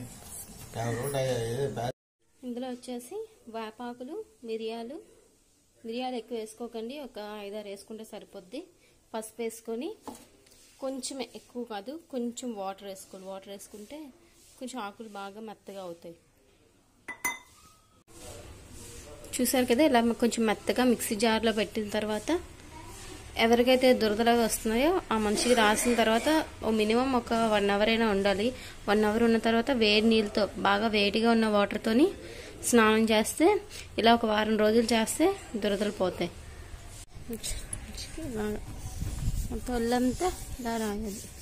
ఇందులో వచ్చేసి వేపాకులు, మిరియాలు ఎక్కువ వేసుకోకండి, ఒక 5-6 వేసుకుంటే సరిపోద్ది. పసుపు వేసుకొని కొంచెం, ఎక్కువ కాదు, కొంచెం వాటర్ వేసుకోవాలి. వాటర్ వేసుకుంటే కొంచెం ఆకులు బాగా మెత్తగా అవుతాయి. చూసారు కదా, ఇలా కొంచెం మెత్తగా మిక్సీ జార్లో పెట్టిన తర్వాత ఎవరికైతే దురదలాగా వస్తున్నాయో ఆ మనిషికి రాసిన తర్వాత మినిమం ఒక 1 అవర్ అయినా ఉండాలి. 1 అవర్ ఉన్న తర్వాత వేడి నీళ్ళతో, బాగా వేడిగా ఉన్న వాటర్తోని స్నానం చేస్తే, ఇలా ఒక వారం రోజులు చేస్తే దురదలు పోతాయి. మొత్తం ఒళ్ళంతా ఇలా రాయాలి.